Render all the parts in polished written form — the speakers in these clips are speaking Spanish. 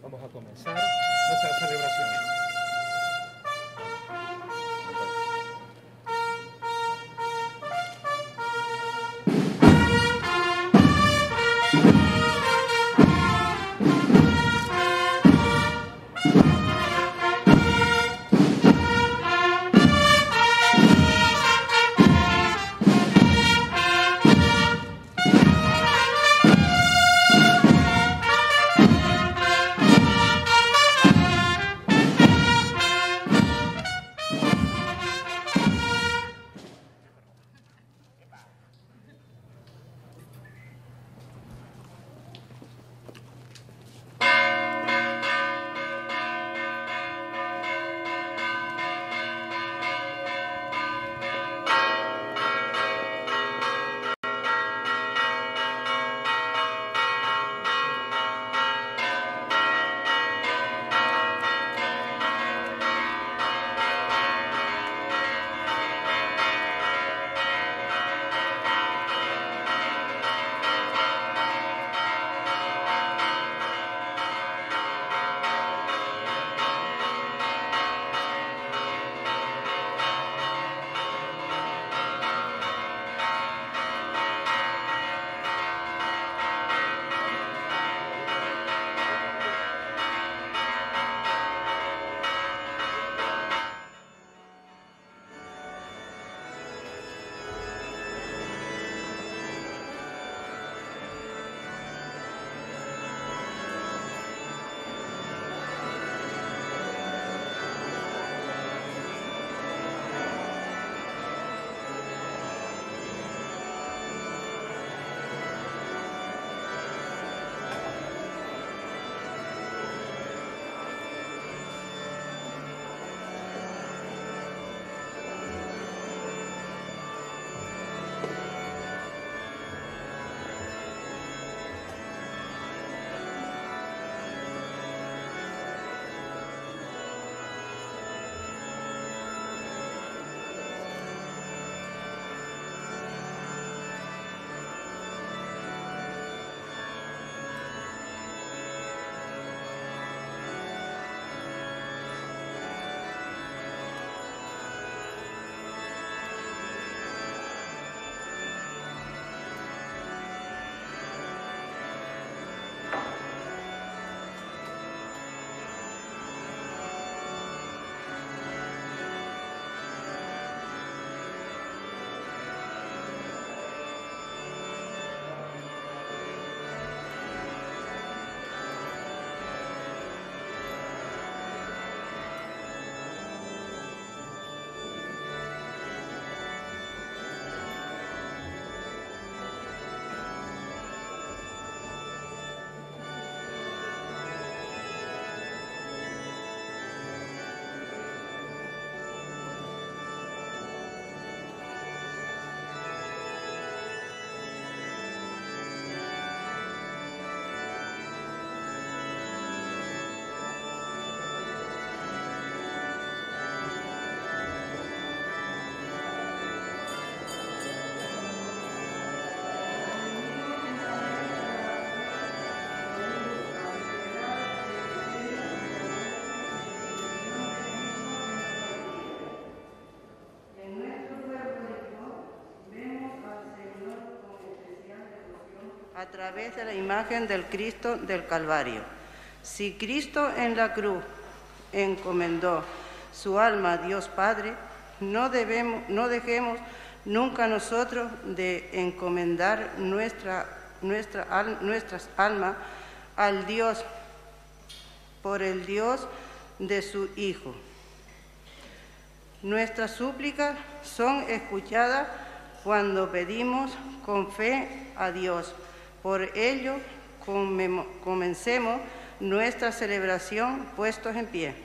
Vamos a comenzar nuestra celebración. A través de la imagen del Cristo del Calvario. Si Cristo en la cruz encomendó su alma a Dios Padre, no dejemos nunca nosotros de encomendar nuestras almas al Dios por el Dios de su Hijo. Nuestras súplicas son escuchadas cuando pedimos con fe a Dios. Por ello, comencemos nuestra celebración puestos en pie.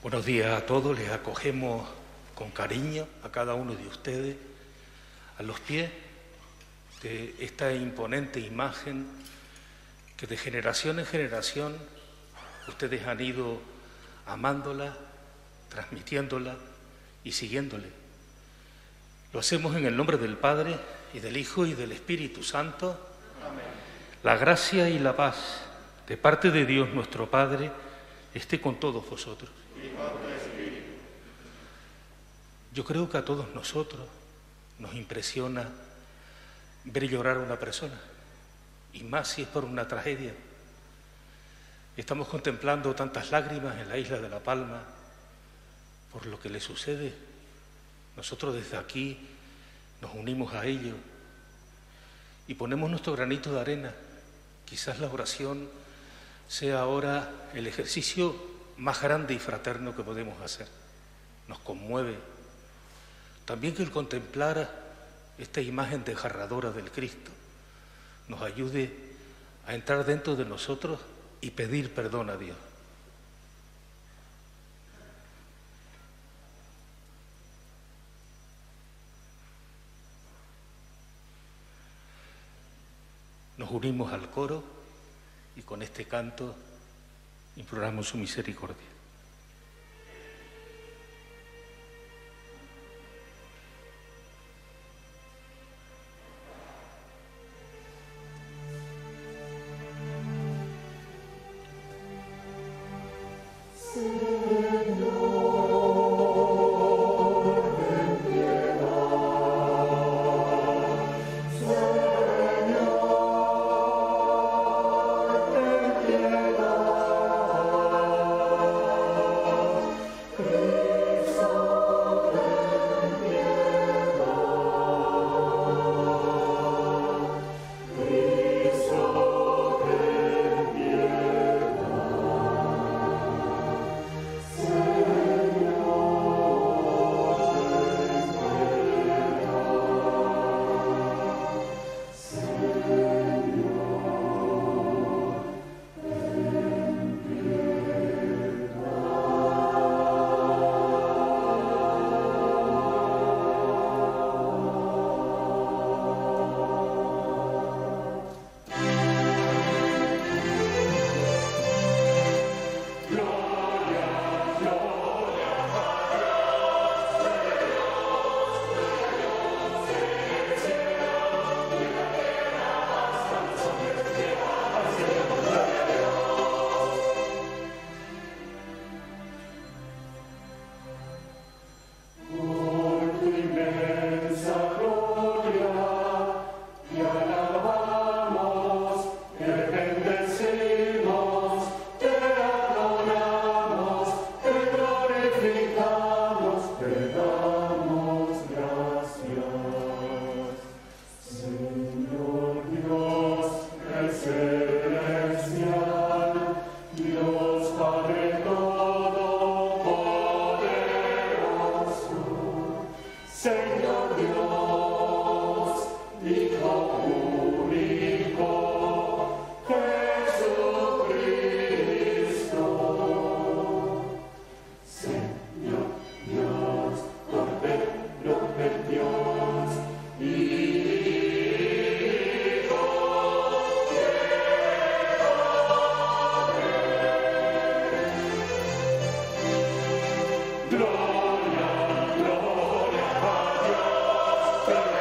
Buenos días a todos, les acogemos con cariño a cada uno de ustedes a los pies de esta imponente imagen que de generación en generación ustedes han ido amándola, transmitiéndola y siguiéndole. Lo hacemos en el nombre del Padre y del Hijo y del Espíritu Santo. Amén. La gracia y la paz de parte de Dios nuestro Padre esté con todos vosotros. Yo creo que a todos nosotros nos impresiona ver llorar a una persona, y más si es por una tragedia. Estamos contemplando tantas lágrimas en la isla de La Palma por lo que le sucede. Nosotros desde aquí nos unimos a ello y ponemos nuestro granito de arena. Quizás la oración sea ahora el ejercicio más grande y fraterno que podemos hacer. Nos conmueve. También que el contemplar esta imagen desgarradora del Cristo nos ayude a entrar dentro de nosotros y pedir perdón a Dios. Nos unimos al coro y con este canto imploramos su misericordia. Gloria, gloria a Dios.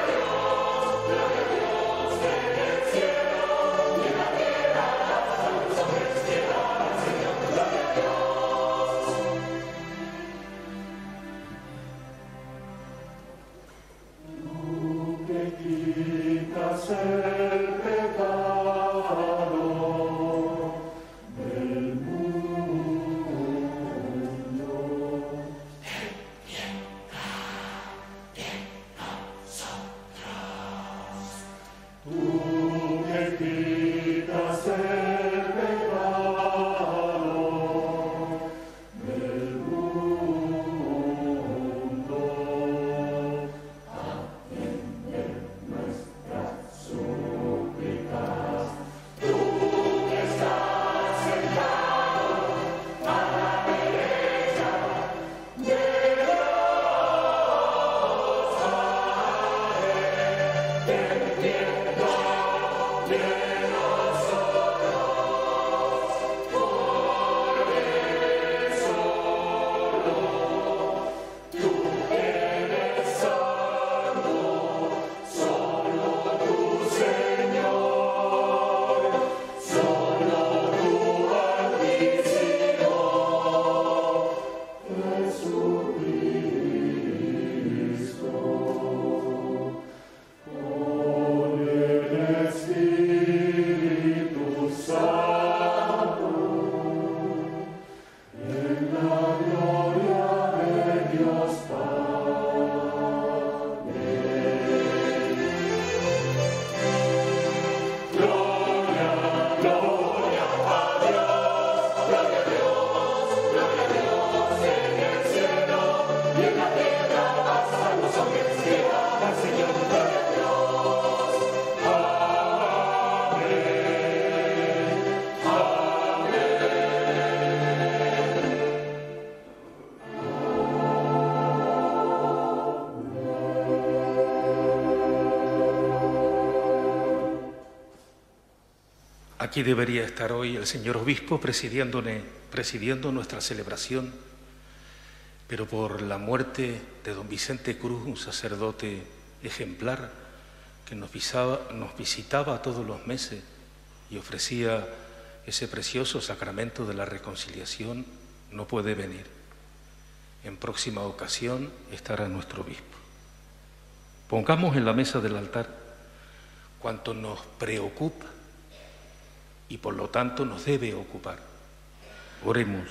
Aquí debería estar hoy el señor obispo presidiendo nuestra celebración, pero por la muerte de don Vicente Cruz, un sacerdote ejemplar que nos visitaba todos los meses y ofrecía ese precioso sacramento de la reconciliación, no puede venir. En próxima ocasión estará nuestro obispo. Pongamos en la mesa del altar cuanto nos preocupa y por lo tanto nos debe ocupar. Oremos.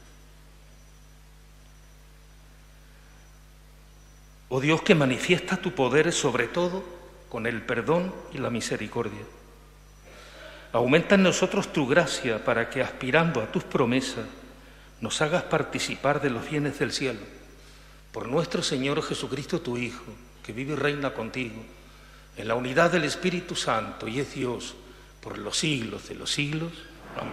Oh Dios, que manifiesta tu poder sobre todo con el perdón y la misericordia. Aumenta en nosotros tu gracia para que, aspirando a tus promesas, nos hagas participar de los bienes del cielo. Por nuestro Señor Jesucristo, tu Hijo, que vive y reina contigo, en la unidad del Espíritu Santo, y es Dios por los siglos de los siglos. Amén.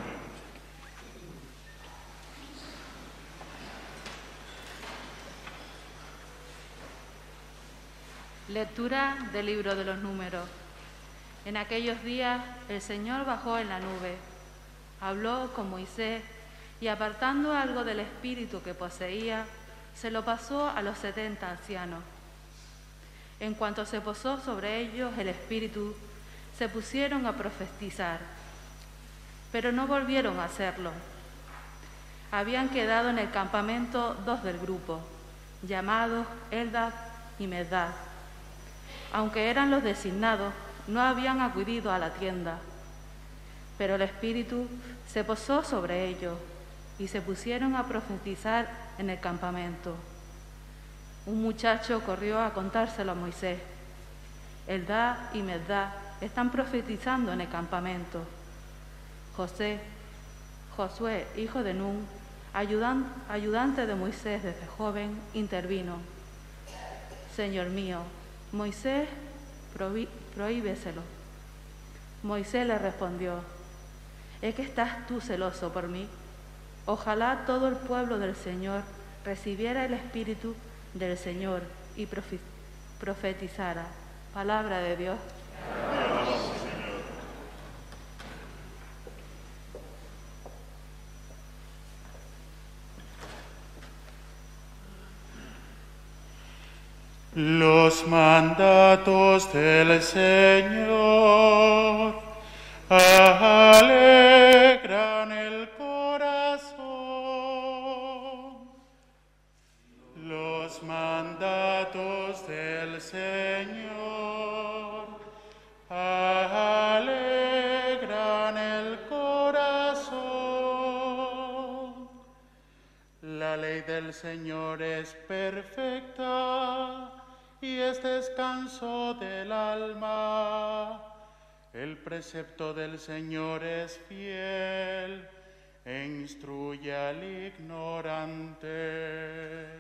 Lectura del libro de los Números. En aquellos días el Señor bajó en la nube, habló con Moisés y, apartando algo del espíritu que poseía, se lo pasó a los 70 ancianos. En cuanto se posó sobre ellos el espíritu, se pusieron a profetizar, pero no volvieron a hacerlo. Habían quedado en el campamento 2 del grupo, llamados Eldad y Medad. Aunque eran los designados, no habían acudido a la tienda, pero el Espíritu se posó sobre ellos y se pusieron a profetizar en el campamento. Un muchacho corrió a contárselo a Moisés. Eldad y Medad están profetizando en el campamento. Josué, hijo de Nun, ayudante de Moisés desde joven, intervino. Señor mío, Moisés, prohíbeselo. Moisés le respondió: ¿es que estás tú celoso por mí? Ojalá todo el pueblo del Señor recibiera el Espíritu del Señor y profetizara. Palabra de Dios. Los mandatos del Señor alegran el corazón. Los mandatos del Señor alegran el corazón. La ley del Señor es perfecta y es descanso del alma. El precepto del Señor es fiel e instruye al ignorante.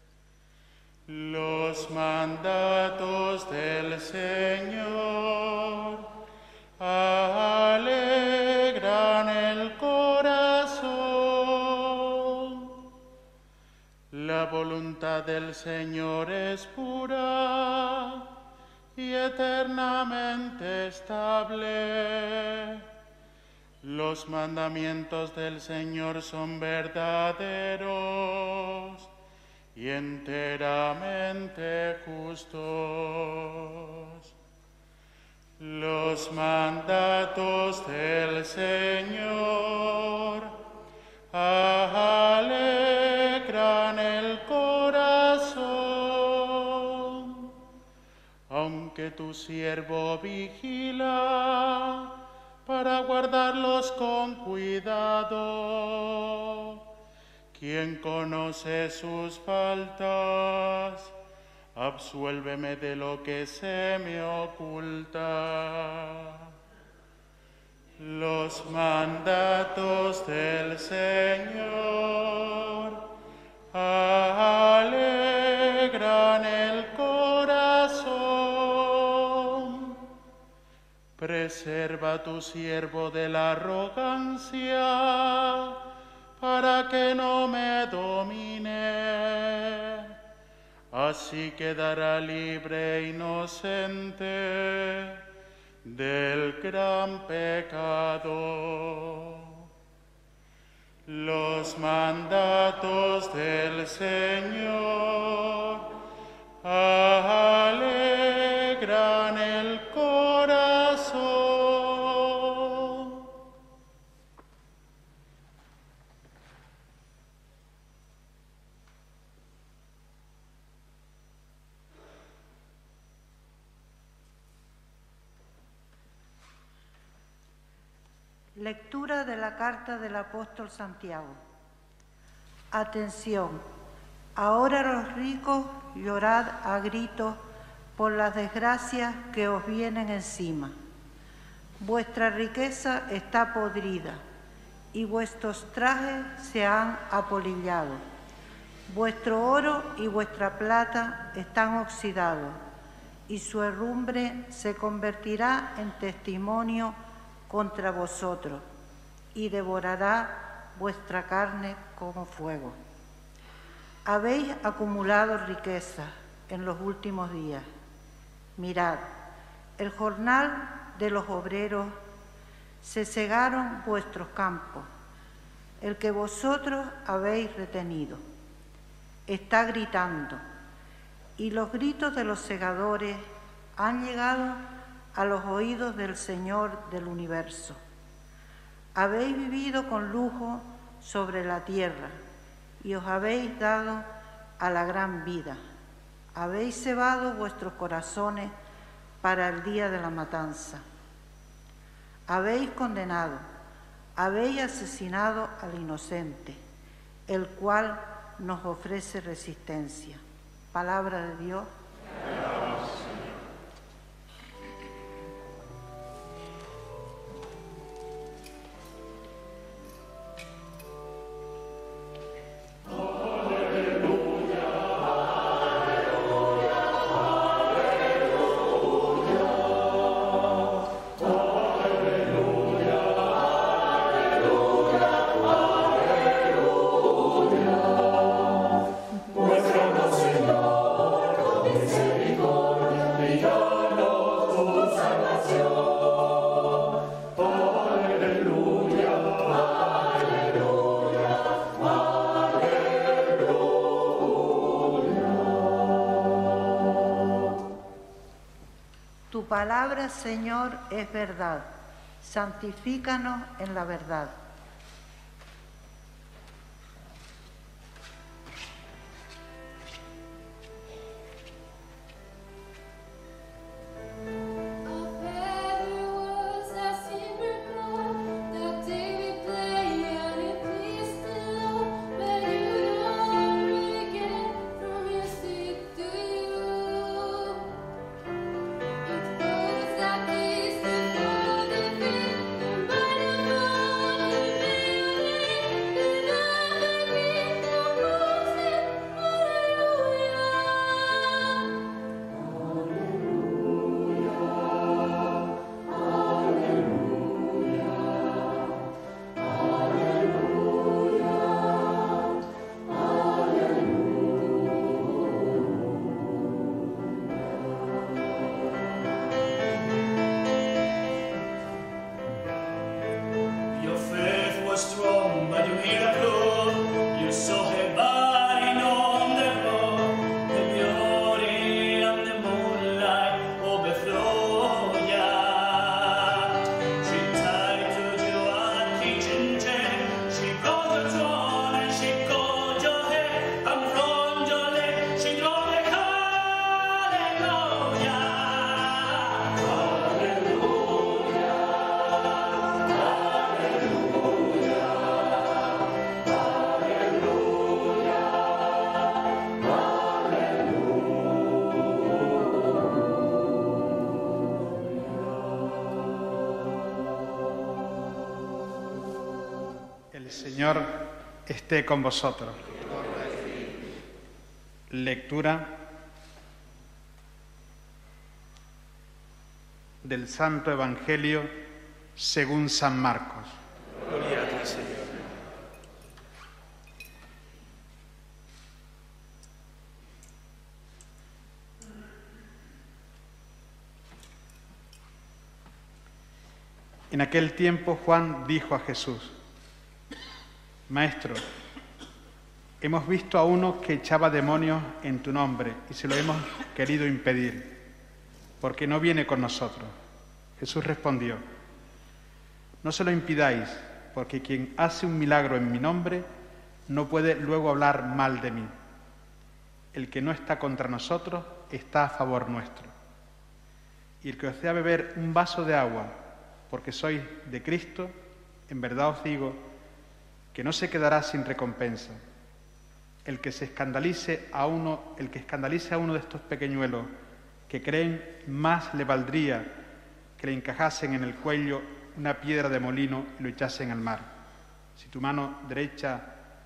Los mandatos del Señor alegran el corazón. La voluntad del Señor es pura y eternamente estable. Los mandamientos del Señor son verdaderos y enteramente justos. Los mandatos del Señor alegran el corazón. Aunque tu siervo vigila para guardarlos con cuidado, quien conoce sus faltas, absuélveme de lo que se me oculta. Los mandatos del Señor alegran el corazón. Preserva a tu siervo de la arrogancia, para que no me domine. Así quedará libre e inocente del gran pecado. Los mandatos del Señor alegran el corazón. Lectura de la carta del apóstol Santiago. Atención, ahora los ricos llorad a gritos por las desgracias que os vienen encima. Vuestra riqueza está podrida y vuestros trajes se han apolillado. Vuestro oro y vuestra plata están oxidados y su herrumbre se convertirá en testimonio contra vosotros y devorará vuestra carne como fuego. Habéis acumulado riquezas en los últimos días. Mirad, el jornal de los obreros se cegaron vuestros campos. El que vosotros habéis retenido está gritando, y los gritos de los segadores han llegado a los oídos del Señor del universo. Habéis vivido con lujo sobre la tierra y os habéis dado a la gran vida. Habéis cebado vuestros corazones para el día de la matanza. Habéis condenado, habéis asesinado al inocente, el cual nos ofrece resistencia. Palabra de Dios. Tu palabra, Señor, es verdad. Santifícanos en la verdad. Señor esté con vosotros. Lectura del Santo Evangelio según San Marcos. Gloria a ti, Señor. En aquel tiempo Juan dijo a Jesús: Maestro, hemos visto a uno que echaba demonios en tu nombre y se lo hemos querido impedir, porque no viene con nosotros. Jesús respondió: No se lo impidáis, porque quien hace un milagro en mi nombre no puede luego hablar mal de mí. El que no está contra nosotros está a favor nuestro. Y el que os dé a beber un vaso de agua, porque sois de Cristo, en verdad os digo que no se quedará sin recompensa. El que escandalice a uno de estos pequeñuelos que creen, más le valdría que le encajasen en el cuello una piedra de molino y lo echasen al mar. Si tu mano derecha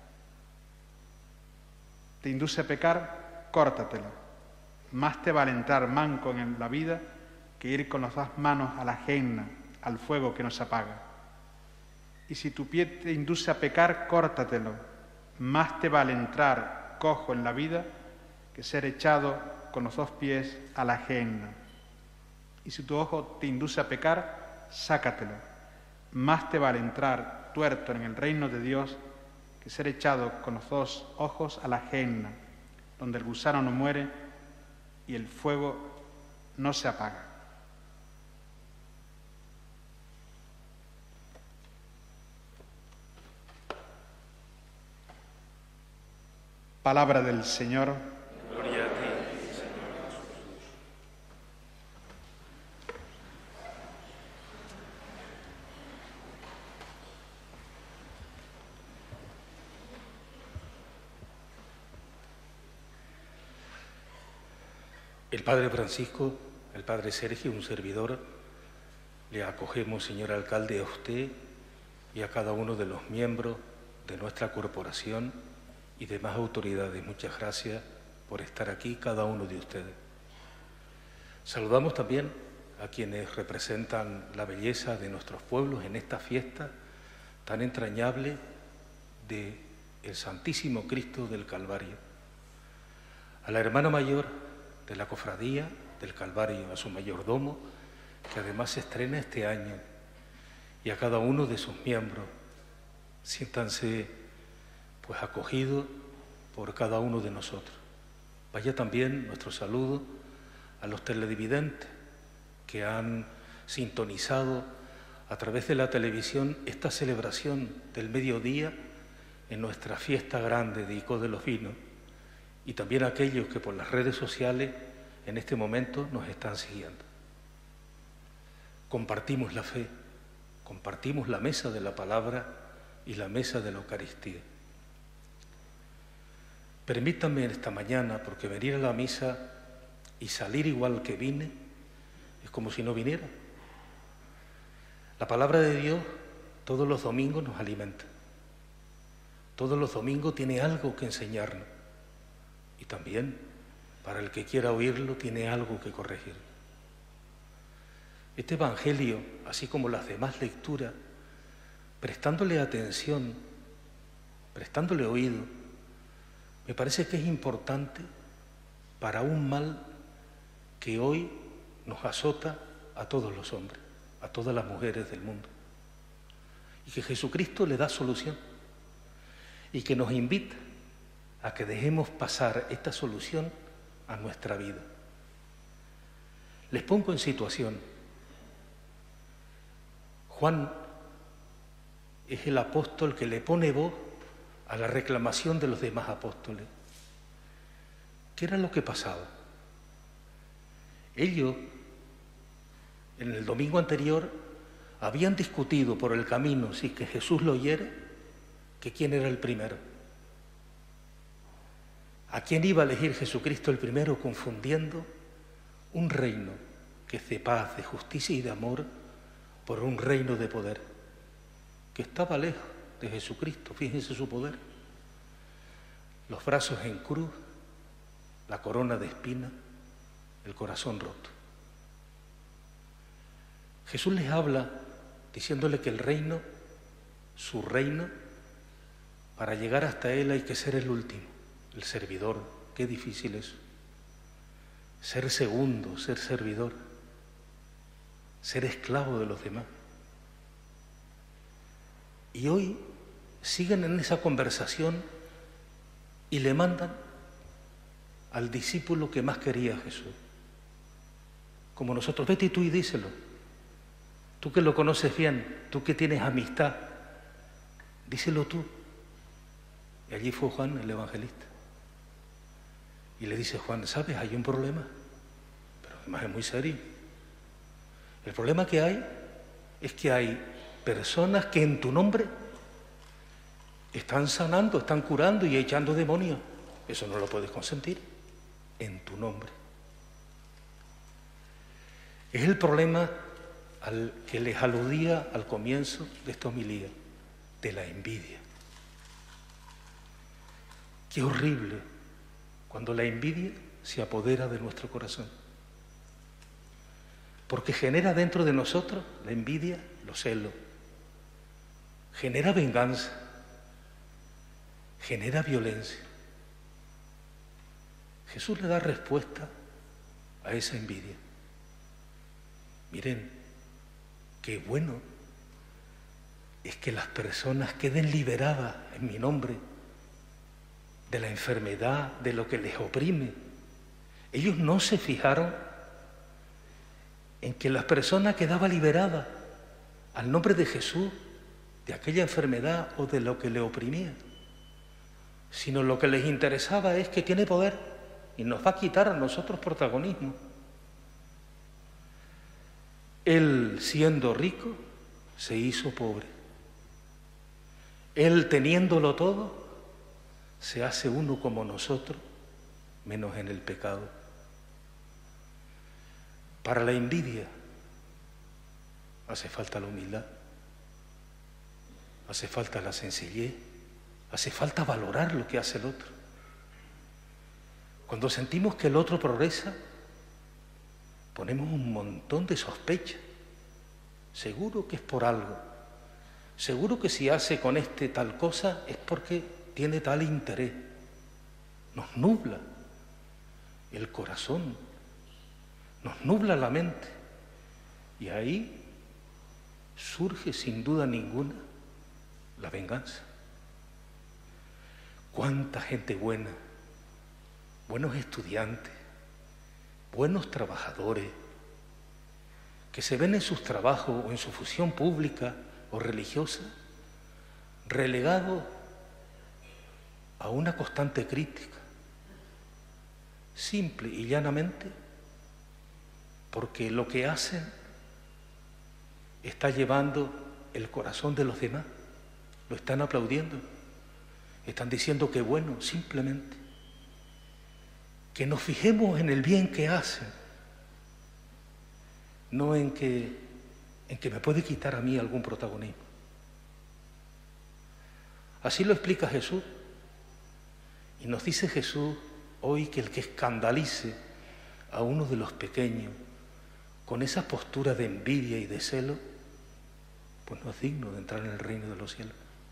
te induce a pecar, córtatela. Más te vale entrar manco en la vida que ir con las dos manos a la gehenna, al fuego que nos apaga. Y si tu pie te induce a pecar, córtatelo. Más te vale entrar cojo en la vida que ser echado con los dos pies a la gehenna. Y si tu ojo te induce a pecar, sácatelo. Más te vale entrar tuerto en el reino de Dios que ser echado con los dos ojos a la gehenna, donde el gusano no muere y el fuego no se apaga. Palabra del Señor. Gloria a ti, Señor. El Padre Francisco, el Padre Sergio, un servidor, le acogemos, señor alcalde, a usted y a cada uno de los miembros de nuestra corporación y demás autoridades. Muchas gracias por estar aquí, cada uno de ustedes. Saludamos también a quienes representan la belleza de nuestros pueblos en esta fiesta tan entrañable de el Santísimo Cristo del Calvario. A la hermana mayor de la Cofradía del Calvario, a su mayordomo, que además se estrena este año, y a cada uno de sus miembros. Siéntanse pues acogido por cada uno de nosotros. Vaya también nuestro saludo a los televidentes que han sintonizado a través de la televisión esta celebración del mediodía en nuestra fiesta grande de Icó de los Vinos, y también a aquellos que por las redes sociales en este momento nos están siguiendo. Compartimos la fe, compartimos la mesa de la palabra y la mesa de la Eucaristía. Permítanme esta mañana, porque venir a la misa y salir igual que vine es como si no viniera. La palabra de Dios todos los domingos nos alimenta. Todos los domingos tiene algo que enseñarnos. Y también, para el que quiera oírlo, tiene algo que corregir. Este Evangelio, así como las demás lecturas, prestándole atención, prestándole oído, me parece que es importante para un mal que hoy nos azota a todos los hombres, a todas las mujeres del mundo. Y que Jesucristo le da solución y que nos invita a que dejemos pasar esta solución a nuestra vida. Les pongo en situación. Juan es el apóstol que le pone voz a la reclamación de los demás apóstoles. ¿Qué era lo que pasaba? Ellos, en el domingo anterior, habían discutido por el camino, si que Jesús lo oyera, que quién era el primero. ¿A quién iba a elegir Jesucristo el primero, confundiendo un reino que es de paz, de justicia y de amor por un reino de poder que estaba lejos de Jesucristo? Fíjense su poder. Los brazos en cruz, la corona de espinas, el corazón roto. Jesús les habla diciéndole que el reino, su reino, para llegar hasta él hay que ser el último, el servidor. Qué difícil es. Ser segundo, ser servidor, ser esclavo de los demás. Y hoy siguen en esa conversación y le mandan al discípulo que más quería a Jesús. Como nosotros, vete tú y díselo. Tú que lo conoces bien, tú que tienes amistad, díselo tú. Y allí fue Juan el evangelista. Y le dice Juan, ¿sabes? Hay un problema, pero además es muy serio. El problema que hay es que hay personas que en tu nombre están sanando, están curando y echando demonios. Eso no lo puedes consentir en tu nombre. Es el problema al que les aludía al comienzo de esta homilía, de la envidia. Qué horrible cuando la envidia se apodera de nuestro corazón. Porque genera dentro de nosotros la envidia, los celos, genera venganza, genera violencia. Jesús le da respuesta a esa envidia. Miren, qué bueno es que las personas queden liberadas en mi nombre de la enfermedad, de lo que les oprime. Ellos no se fijaron en que la persona quedaba liberada al nombre de Jesús de aquella enfermedad o de lo que le oprimía, sino lo que les interesaba es que tiene poder y nos va a quitar a nosotros protagonismo. Él, siendo rico, se hizo pobre. Él, teniéndolo todo, se hace uno como nosotros, menos en el pecado. Para la envidia hace falta la humildad, hace falta la sencillez, hace falta valorar lo que hace el otro. Cuando sentimos que el otro progresa, ponemos un montón de sospechas. Seguro que es por algo. Seguro que si hace con este tal cosa es porque tiene tal interés. Nos nubla el corazón, nos nubla la mente. Y ahí surge sin duda ninguna la venganza. Cuánta gente buena, buenos estudiantes, buenos trabajadores, que se ven en sus trabajos o en su función pública o religiosa relegados a una constante crítica, simple y llanamente porque lo que hacen está llevando el corazón de los demás, lo están aplaudiendo, están diciendo que bueno, simplemente. Que nos fijemos en el bien que hacen, no en que me puede quitar a mí algún protagonismo. Así lo explica Jesús. Y nos dice Jesús hoy que el que escandalice a uno de los pequeños con esa postura de envidia y de celo, pues no es digno de entrar en el reino de los cielos.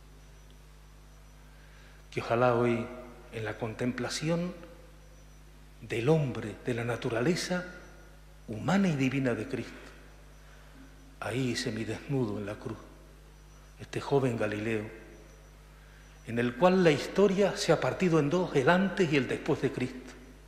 Que ojalá hoy, en la contemplación del hombre, de la naturaleza humana y divina de Cristo, ahí semidesnudo en la cruz, este joven Galileo, en el cual la historia se ha partido en dos, el antes y el después de Cristo.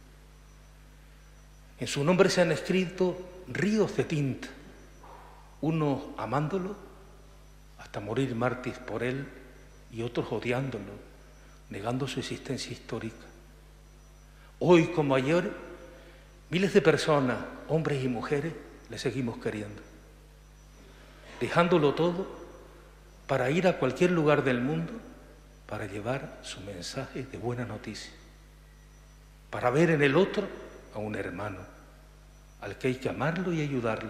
En su nombre se han escrito ríos de tinta, unos amándolo hasta morir mártires por él y otros odiándolo, negando su existencia histórica. Hoy como ayer, miles de personas, hombres y mujeres, le seguimos queriendo, dejándolo todo para ir a cualquier lugar del mundo para llevar su mensaje de buena noticia, para ver en el otro a un hermano, al que hay que amarlo y ayudarlo.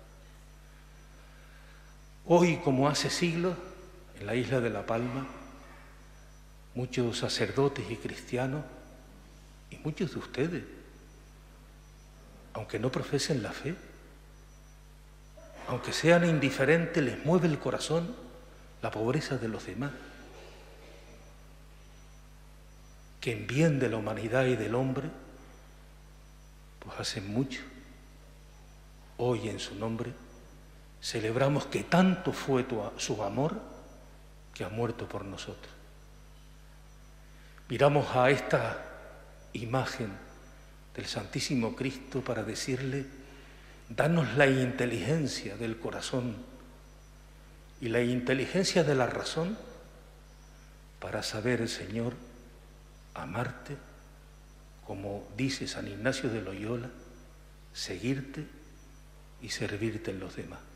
Hoy, como hace siglos, en la isla de La Palma, muchos sacerdotes y cristianos, y muchos de ustedes, aunque no profesen la fe, aunque sean indiferentes, les mueve el corazón la pobreza de los demás, que en bien de la humanidad y del hombre, pues hacen mucho. Hoy en su nombre celebramos que tanto fue su amor que ha muerto por nosotros. Miramos a esta imagen del Santísimo Cristo para decirle: danos la inteligencia del corazón y la inteligencia de la razón para saber, Señor, amarte, como dice San Ignacio de Loyola, seguirte y servirte en los demás.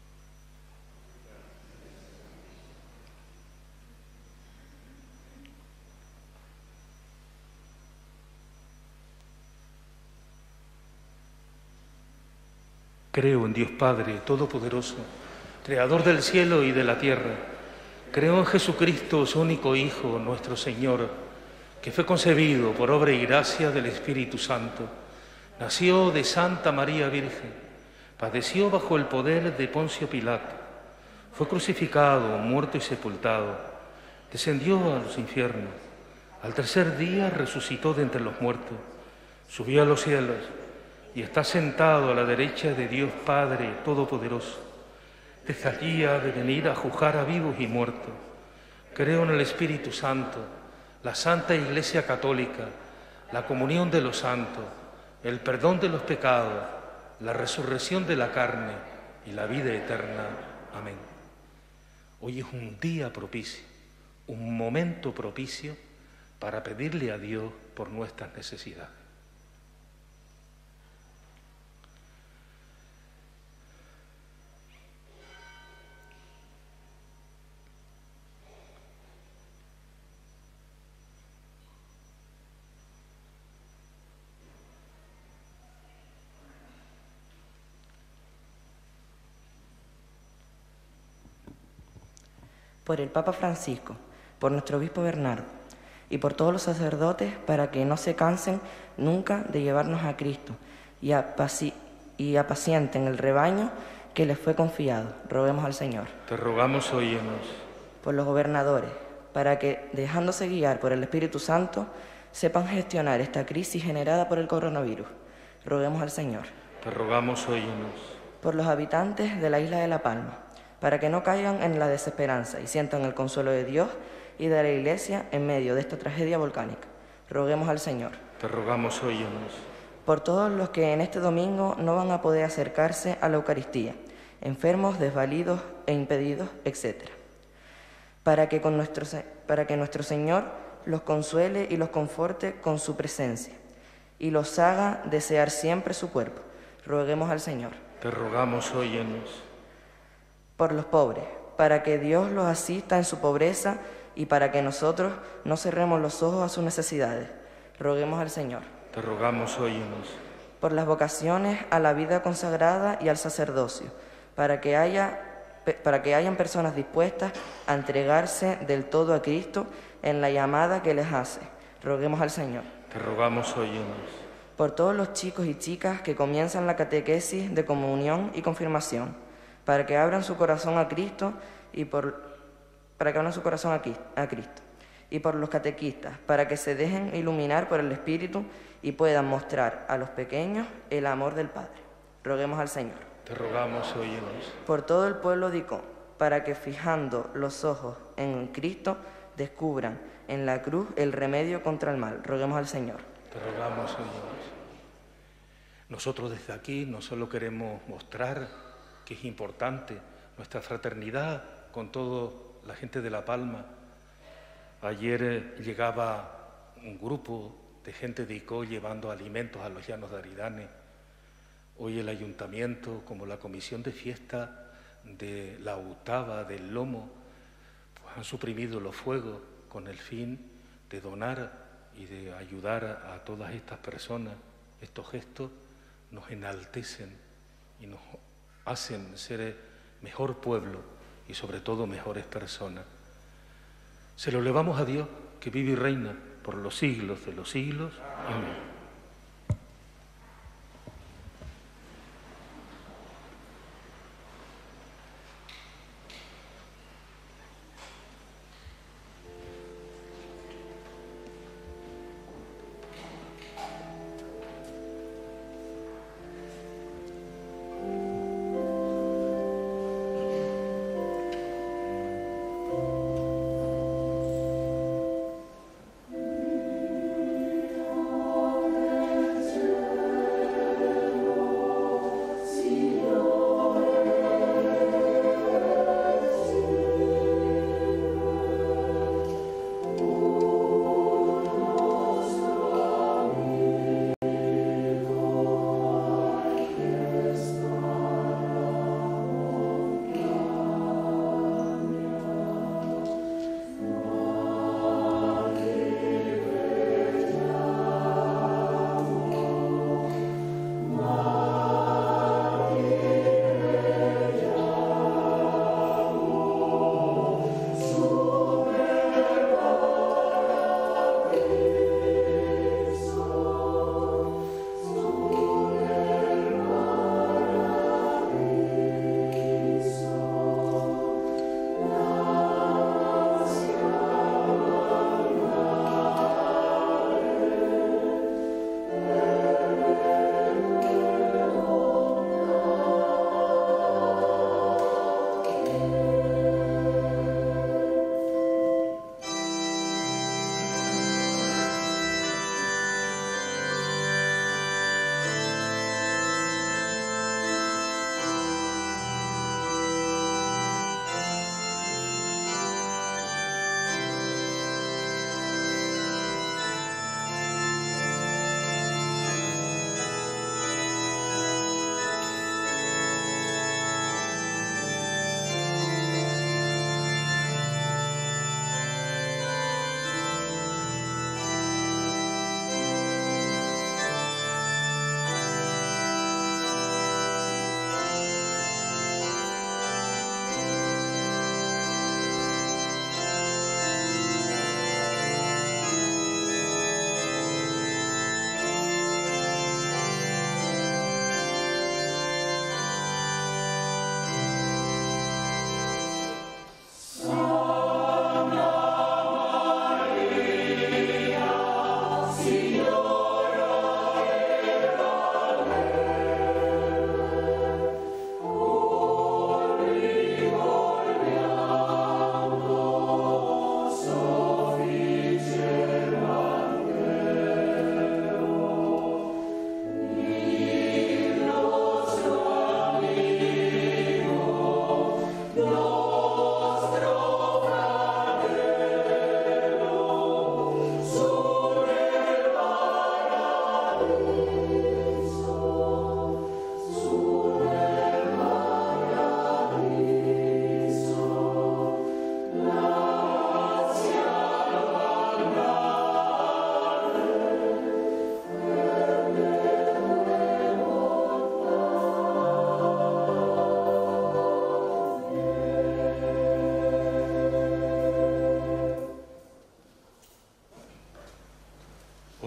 Creo en Dios Padre Todopoderoso, Creador del cielo y de la tierra. Creo en Jesucristo, su único Hijo, nuestro Señor, que fue concebido por obra y gracia del Espíritu Santo. Nació de Santa María Virgen, padeció bajo el poder de Poncio Pilato, fue crucificado, muerto y sepultado, descendió a los infiernos, al tercer día resucitó de entre los muertos, subió a los cielos y está sentado a la derecha de Dios Padre Todopoderoso. Desde allí ha de venir a juzgar a vivos y muertos. Creo en el Espíritu Santo, la Santa Iglesia Católica, la comunión de los santos, el perdón de los pecados, la resurrección de la carne y la vida eterna. Amén. Hoy es un día propicio, un momento propicio para pedirle a Dios por nuestras necesidades. Por el Papa Francisco, por nuestro obispo Bernardo y por todos los sacerdotes, para que no se cansen nunca de llevarnos a Cristo y apacienten el rebaño que les fue confiado. Roguemos al Señor. Te rogamos, óyenos. Por los gobernadores, para que, dejándose guiar por el Espíritu Santo, sepan gestionar esta crisis generada por el coronavirus. Roguemos al Señor. Te rogamos, óyenos. Por los habitantes de la isla de La Palma, para que no caigan en la desesperanza y sientan el consuelo de Dios y de la Iglesia en medio de esta tragedia volcánica. Roguemos al Señor. Te rogamos, óyenos. Por todos los que en este domingo no van a poder acercarse a la Eucaristía, enfermos, desvalidos e impedidos, etc. Para que nuestro Señor los consuele y los conforte con su presencia y los haga desear siempre su cuerpo. Roguemos al Señor. Te rogamos, óyenos. Por los pobres, para que Dios los asista en su pobreza y para que nosotros no cerremos los ojos a sus necesidades. Roguemos al Señor. Te rogamos, óyenos. Por las vocaciones a la vida consagrada y al sacerdocio, para que hayan personas dispuestas a entregarse del todo a Cristo en la llamada que les hace. Roguemos al Señor. Te rogamos, óyenos. Por todos los chicos y chicas que comienzan la catequesis de comunión y confirmación, para que abran su corazón a Cristo y por los catequistas, para que se dejen iluminar por el Espíritu y puedan mostrar a los pequeños el amor del Padre. Roguemos al Señor. Te rogamos, óyenos. Por todo el pueblo de Icón, para que fijando los ojos en Cristo descubran en la cruz el remedio contra el mal. Roguemos al Señor. Te rogamos, óyenos. Nosotros desde aquí no solo queremos mostrar que es importante nuestra fraternidad con toda la gente de La Palma. Ayer llegaba un grupo de gente de ICO llevando alimentos a los llanos de Aridane. Hoy el ayuntamiento, como la comisión de fiesta de la Octava del Lomo, pues han suprimido los fuegos con el fin de donar y de ayudar a todas estas personas. Estos gestos nos enaltecen y nos hacen ser mejor pueblo y sobre todo mejores personas. Se lo elevamos a Dios, que vive y reina por los siglos de los siglos. Amén.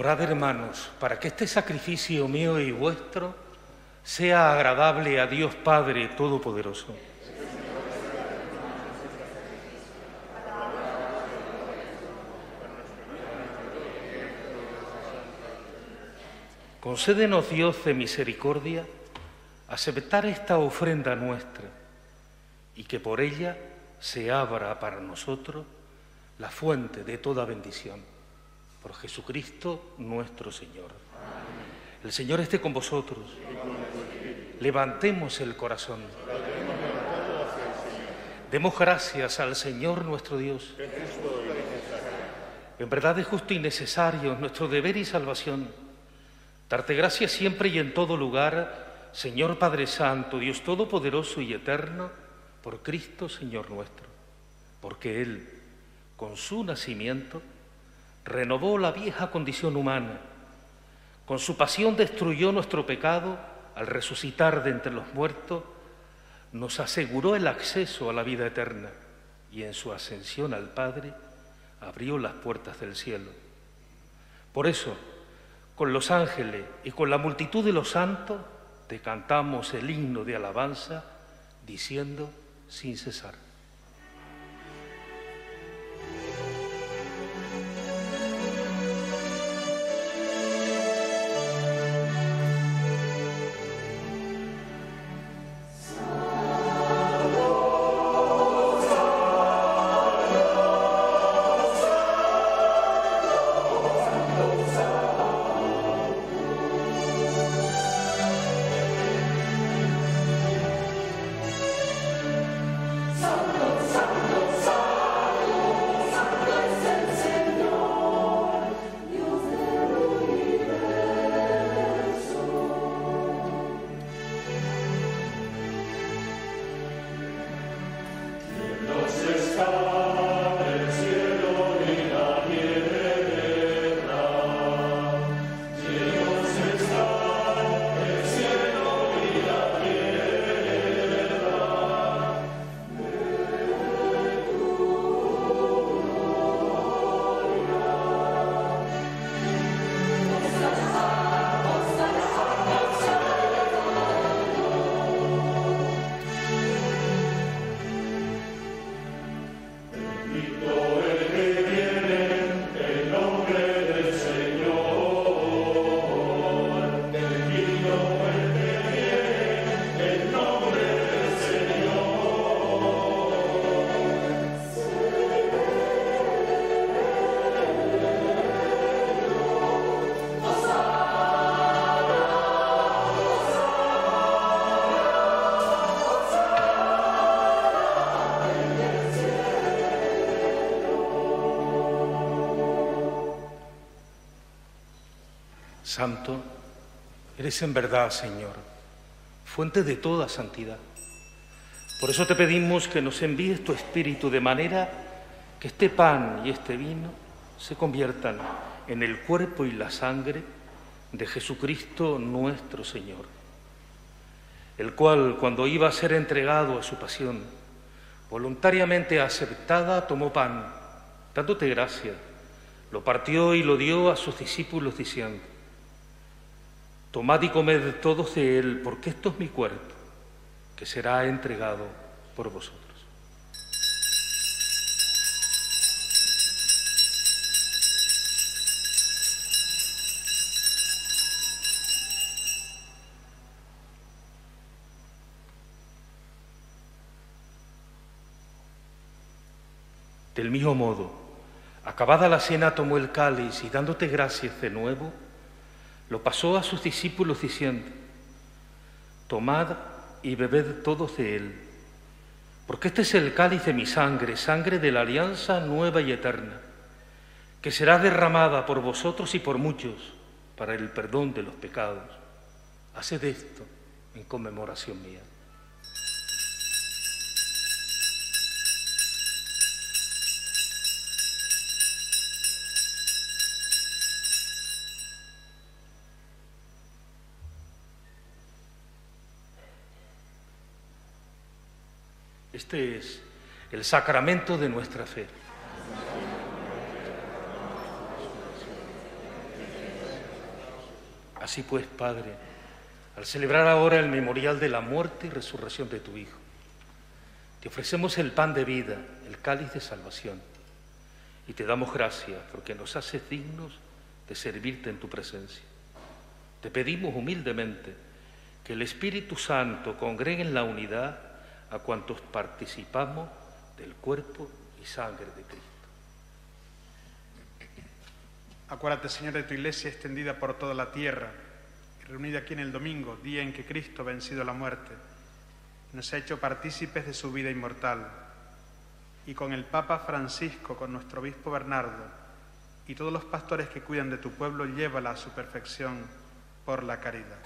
Orad, hermanos, para que este sacrificio mío y vuestro sea agradable a Dios Padre Todopoderoso. Concédenos, Dios de misericordia, aceptar esta ofrenda nuestra y que por ella se abra para nosotros la fuente de toda bendición. Por Jesucristo nuestro Señor. Amén. El Señor esté con vosotros. Levantemos el corazón. Demos gracias al Señor nuestro Dios. En verdad es justo y necesario nuestro deber y salvación darte gracias siempre y en todo lugar, Señor Padre Santo, Dios Todopoderoso y Eterno, por Cristo Señor nuestro, porque Él, con su nacimiento, renovó la vieja condición humana, con su pasión destruyó nuestro pecado, al resucitar de entre los muertos, nos aseguró el acceso a la vida eterna y en su ascensión al Padre abrió las puertas del cielo. Por eso, con los ángeles y con la multitud de los santos, te cantamos el himno de alabanza, diciendo sin cesar. Santo, eres en verdad, Señor, fuente de toda santidad. Por eso te pedimos que nos envíes tu Espíritu de manera que este pan y este vino se conviertan en el cuerpo y la sangre de Jesucristo nuestro Señor, el cual, cuando iba a ser entregado a su pasión, voluntariamente aceptada, tomó pan, dándote gracias, lo partió y lo dio a sus discípulos diciendo: tomad y comed todos de él, porque esto es mi cuerpo, que será entregado por vosotros. Del mismo modo, acabada la cena, tomó el cáliz y dándote gracias de nuevo, lo pasó a sus discípulos diciendo: tomad y bebed todos de él, porque este es el cáliz de mi sangre, sangre de la alianza nueva y eterna, que será derramada por vosotros y por muchos para el perdón de los pecados. Haced esto en conmemoración mía. Este es el sacramento de nuestra fe. Así pues, Padre, al celebrar ahora el memorial de la muerte y resurrección de tu Hijo, te ofrecemos el pan de vida, el cáliz de salvación, y te damos gracias porque nos haces dignos de servirte en tu presencia. Te pedimos humildemente que el Espíritu Santo congregue en la unidad a cuantos participamos del cuerpo y sangre de Cristo. Acuérdate, Señor, de tu Iglesia extendida por toda la tierra y reunida aquí en el domingo, día en que Cristo ha vencido la muerte, nos ha hecho partícipes de su vida inmortal. Y con el Papa Francisco, con nuestro obispo Bernardo y todos los pastores que cuidan de tu pueblo, llévala a su perfección por la caridad.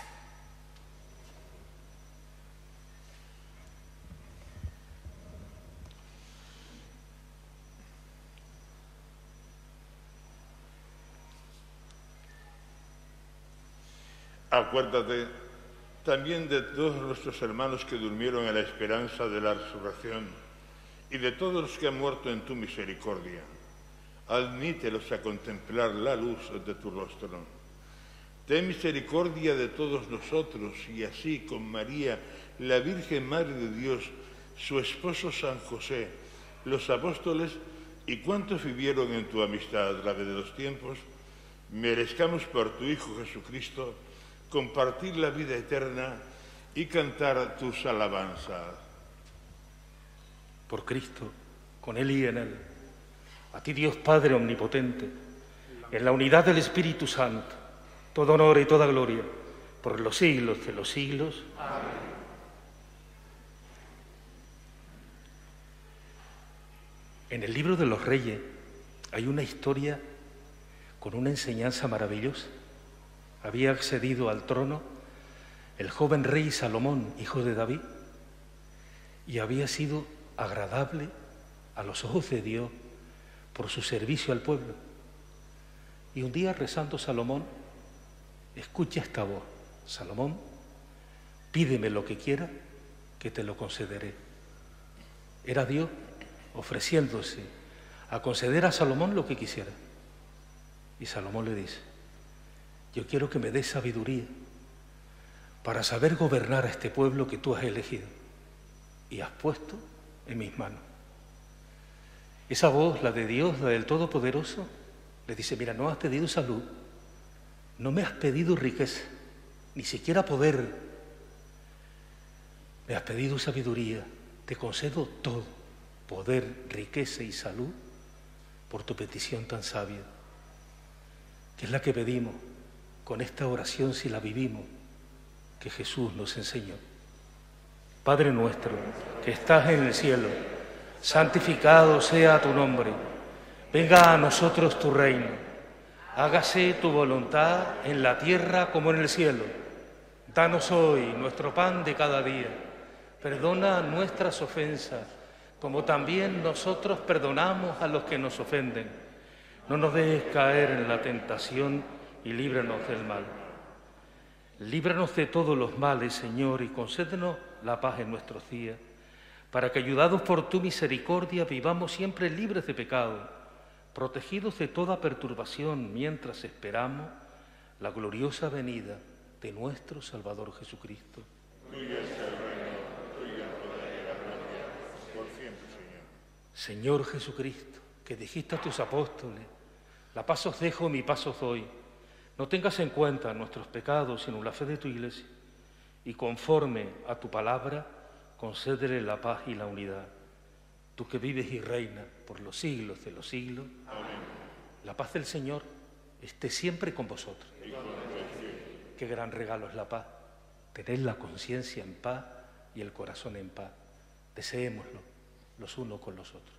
Acuérdate también de todos nuestros hermanos que durmieron en la esperanza de la resurrección y de todos los que han muerto en tu misericordia. Admítelos a contemplar la luz de tu rostro. Ten misericordia de todos nosotros y así con María, la Virgen Madre de Dios, su esposo San José, los apóstoles y cuantos vivieron en tu amistad a través de los tiempos, merezcamos por tu Hijo Jesucristo compartir la vida eterna y cantar tus alabanzas. Por Cristo, con Él y en Él, a ti Dios Padre Omnipotente, en la unidad del Espíritu Santo, todo honor y toda gloria, por los siglos de los siglos. Amén. En el libro de los Reyes hay una historia con una enseñanza maravillosa. Había accedido al trono el joven rey Salomón, hijo de David, y había sido agradable a los ojos de Dios por su servicio al pueblo. Y un día, rezando Salomón, escucha esta voz: Salomón, pídeme lo que quiera, que te lo concederé. Era Dios ofreciéndose a conceder a Salomón lo que quisiera. Y Salomón le dice: yo quiero que me des sabiduría para saber gobernar a este pueblo que tú has elegido y has puesto en mis manos. Esa voz, la de Dios, la del Todopoderoso, le dice: mira, no has pedido salud, no me has pedido riqueza, ni siquiera poder, me has pedido sabiduría, te concedo todo, poder, riqueza y salud, por tu petición tan sabia, que es la que pedimos con esta oración si la vivimos, que Jesús nos enseñó. Padre nuestro, que estás en el cielo, santificado sea tu nombre. Venga a nosotros tu reino. Hágase tu voluntad en la tierra como en el cielo. Danos hoy nuestro pan de cada día. Perdona nuestras ofensas, como también nosotros perdonamos a los que nos ofenden. No nos dejes caer en la tentación y líbranos del mal. Líbranos de todos los males, Señor, y concédenos la paz en nuestros días, para que, ayudados por tu misericordia, vivamos siempre libres de pecado, protegidos de toda perturbación, mientras esperamos la gloriosa venida de nuestro Salvador Jesucristo. Tuyo es el reino, tuyo el poder y la gloria, por siempre, Señor. Señor Jesucristo, que dijiste a tus apóstoles: la paz os dejo, mi paz os doy. No tengas en cuenta nuestros pecados, sino la fe de tu Iglesia, y conforme a tu palabra, concédele la paz y la unidad. Tú que vives y reinas por los siglos de los siglos. Amén. La paz del Señor esté siempre con vosotros. Qué gran regalo es la paz. Tener la conciencia en paz y el corazón en paz. Deseémoslo los unos con los otros.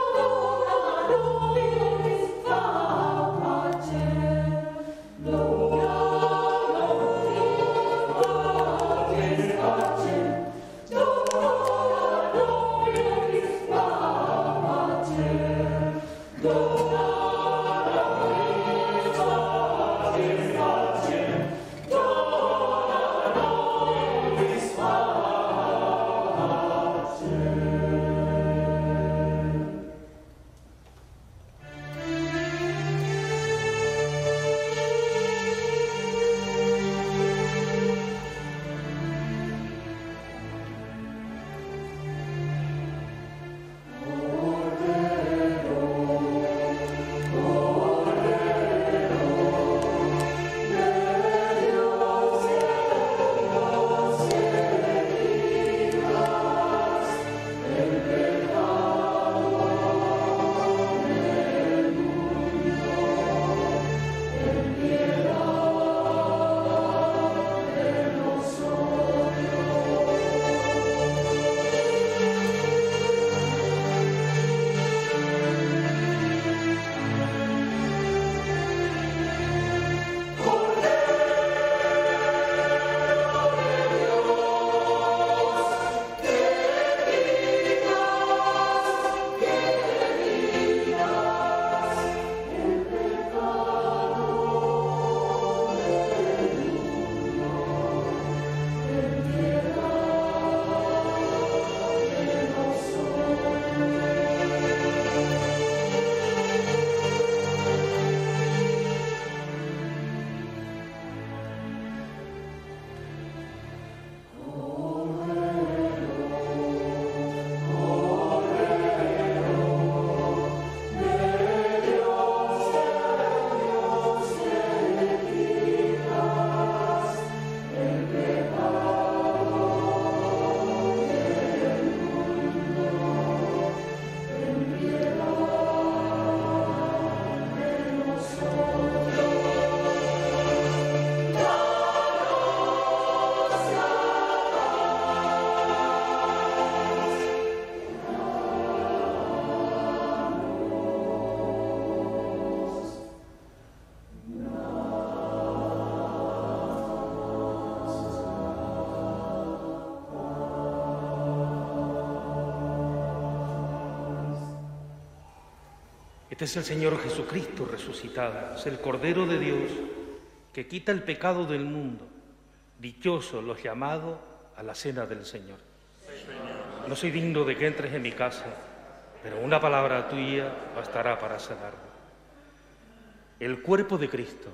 No. Este es el Señor Jesucristo resucitado, es el Cordero de Dios que quita el pecado del mundo. Dichosos los llamados a la cena del Señor. No soy digno de que entres en mi casa, pero una palabra tuya bastará para sanarme. El cuerpo de Cristo.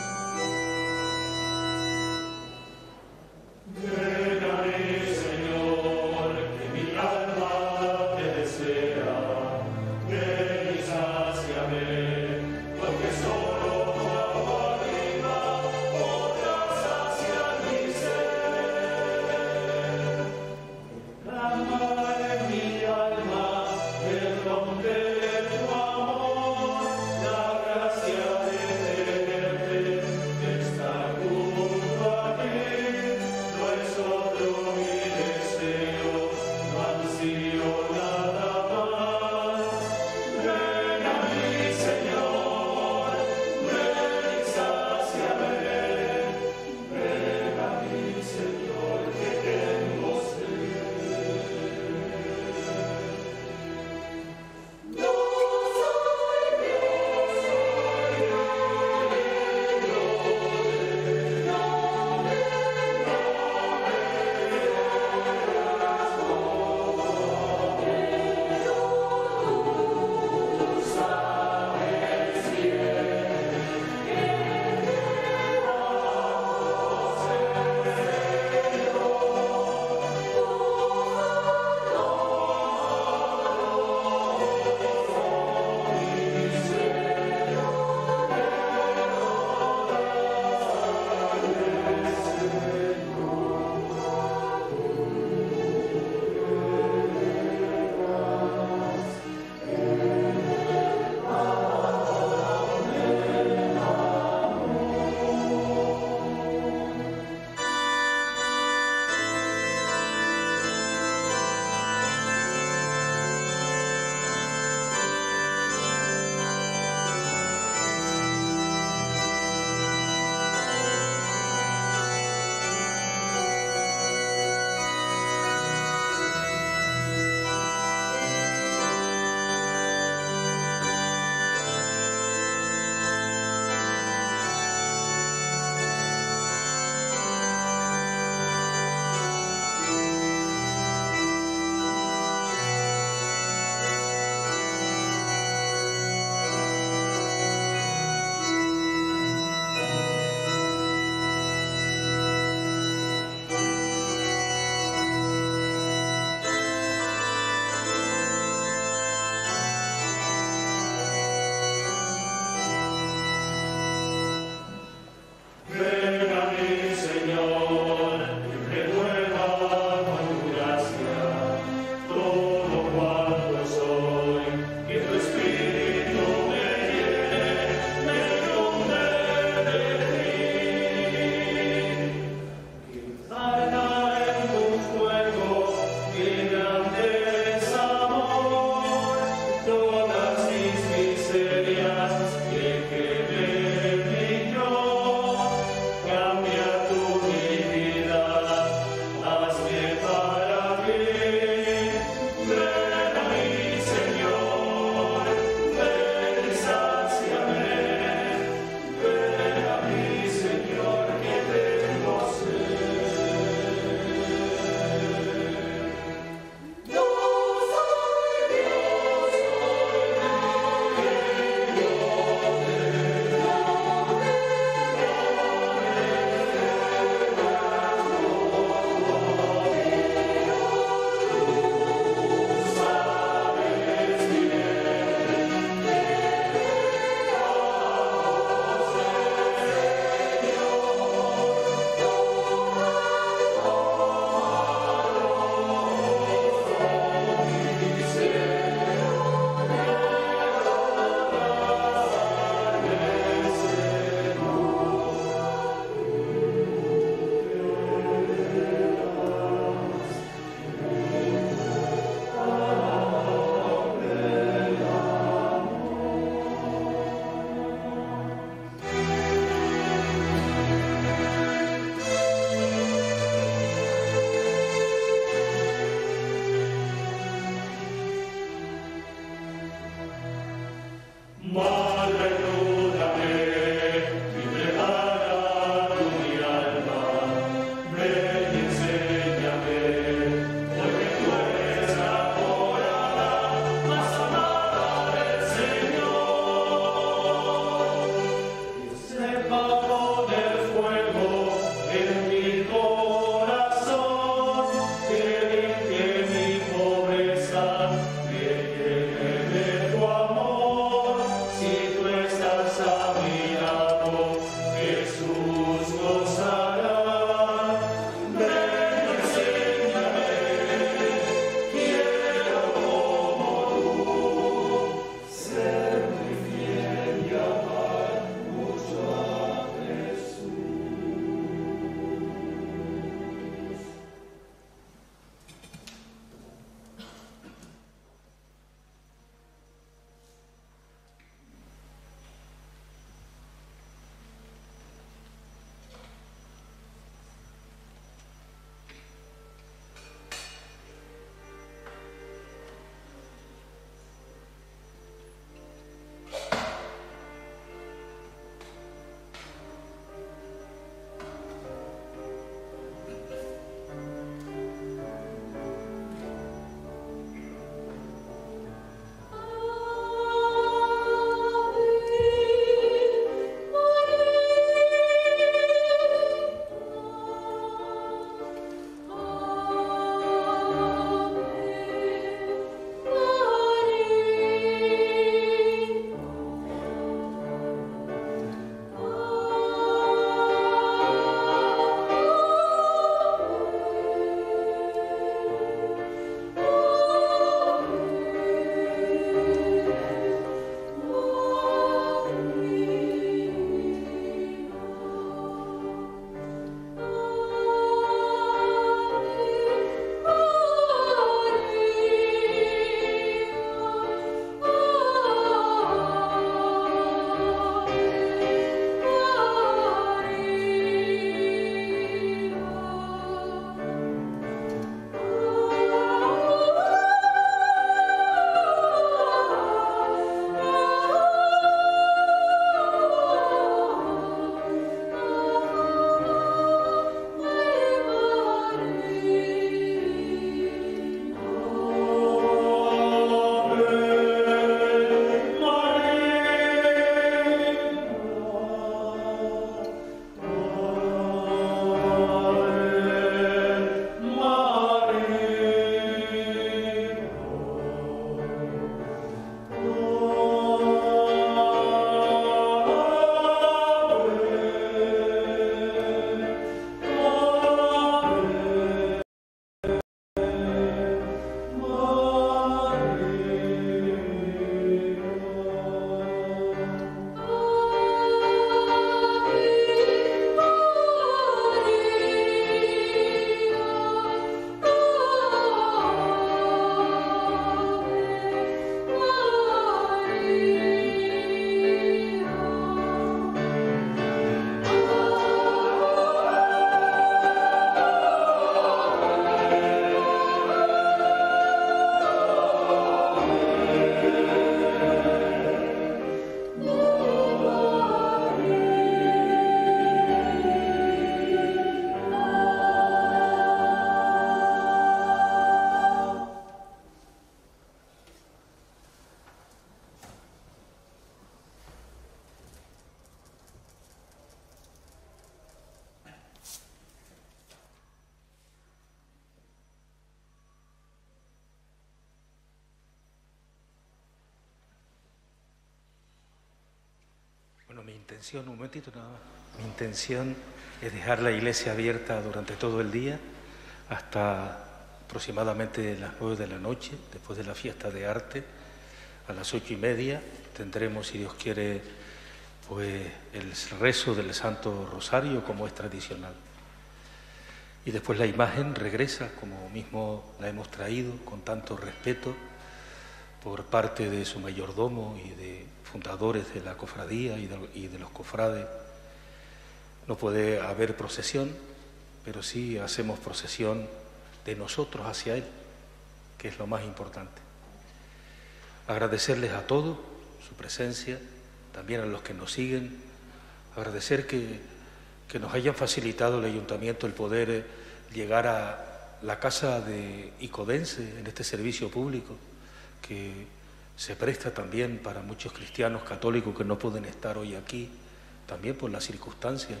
intención, un momentito nada más. Mi intención es dejar la iglesia abierta durante todo el día hasta aproximadamente las 9 de la noche, después de la fiesta de arte. A las 8:30 tendremos, si Dios quiere, pues el rezo del Santo Rosario, como es tradicional. Y después la imagen regresa, como mismo la hemos traído, con tanto respeto, por parte de su mayordomo y de fundadores de la cofradía y de los cofrades. No puede haber procesión, pero sí hacemos procesión de nosotros hacia Él, que es lo más importante. Agradecerles a todos su presencia, también a los que nos siguen, agradecer que nos hayan facilitado el ayuntamiento el poder llegar a la casa de Icodense en este servicio público, que se presta también para muchos cristianos católicos que no pueden estar hoy aquí, también por las circunstancias.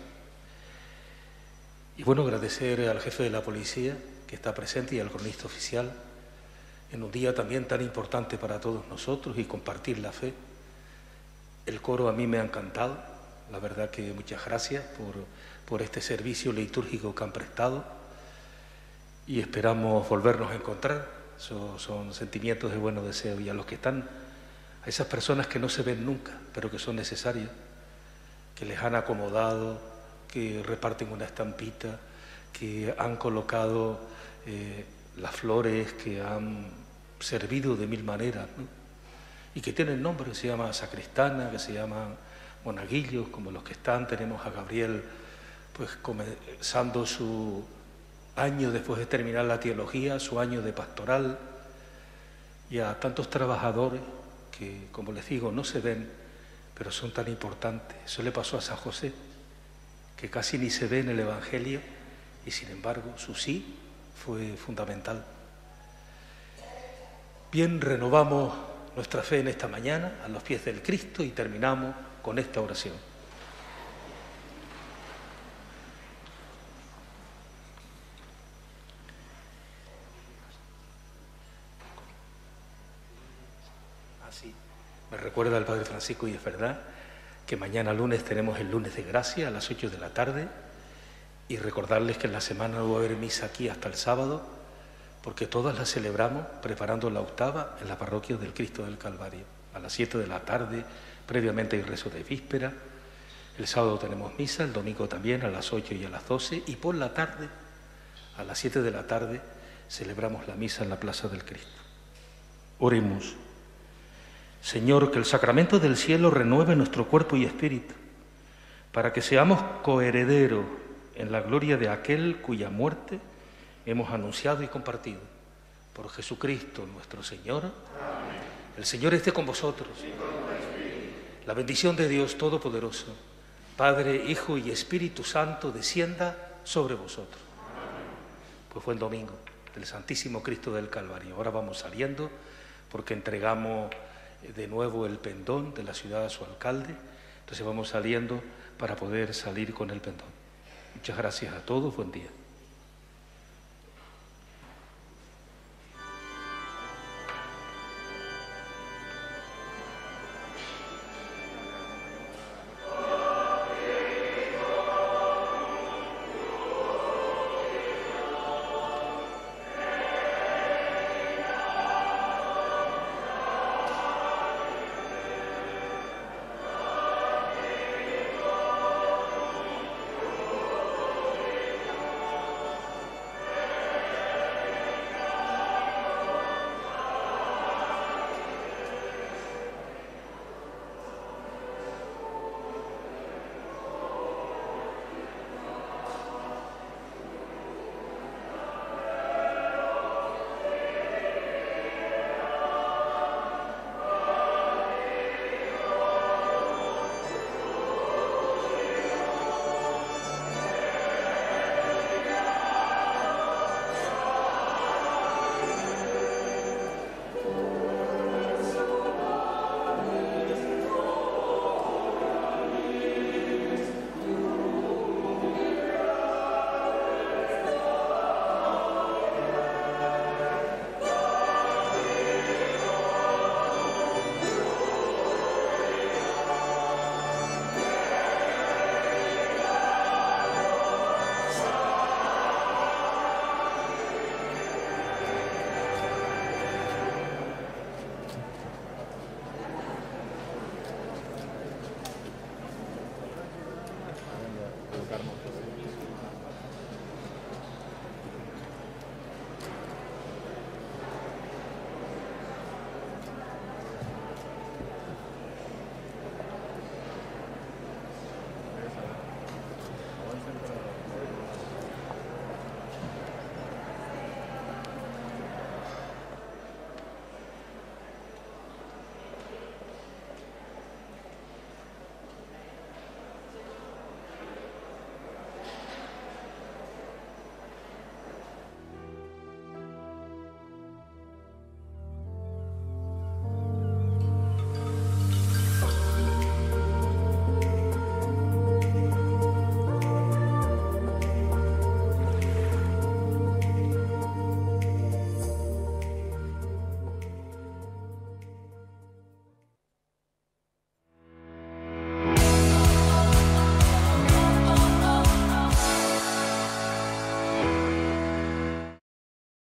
Y bueno, agradecer al jefe de la policía que está presente y al cronista oficial en un día también tan importante para todos nosotros y compartir la fe. El coro a mí me ha encantado, la verdad que muchas gracias por este servicio litúrgico que han prestado y esperamos volvernos a encontrar. Son sentimientos de buenos deseos, y a los que están, a esas personas que no se ven nunca, pero que son necesarias, que les han acomodado, que reparten una estampita, que han colocado las flores, que han servido de mil maneras, ¿no? Y que tienen nombre, se llama sacristana, que se llaman monaguillos, como los que están. Tenemos a Gabriel pues comenzando su año después de terminar la teología, su año de pastoral, y a tantos trabajadores que, como les digo, no se ven, pero son tan importantes. Eso le pasó a San José, que casi ni se ve en el Evangelio, y sin embargo su sí fue fundamental. Bien, renovamos nuestra fe en esta mañana a los pies del Cristo y terminamos con esta oración. Así me recuerda el Padre Francisco, y es verdad que mañana lunes tenemos el lunes de gracia a las 8 de la tarde, y recordarles que en la semana no va a haber misa aquí hasta el sábado, porque todas las celebramos preparando la octava en la parroquia del Cristo del Calvario. A las 7 de la tarde, previamente hay rezo de víspera. El sábado tenemos misa, el domingo también a las 8 y a las 12, y por la tarde, a las 7 de la tarde, celebramos la misa en la Plaza del Cristo. Oremos. Señor, que el sacramento del cielo renueve nuestro cuerpo y espíritu, para que seamos coherederos en la gloria de aquel cuya muerte hemos anunciado y compartido. Por Jesucristo nuestro Señor. Amén. El Señor esté con vosotros. La bendición de Dios Todopoderoso, Padre, Hijo y Espíritu Santo, descienda sobre vosotros. Amén. Pues fue el domingo del Santísimo Cristo del Calvario. Ahora vamos saliendo porque entregamos de nuevo el pendón de la ciudad a su alcalde. Entonces vamos saliendo para poder salir con el pendón. Muchas gracias a todos. Buen día.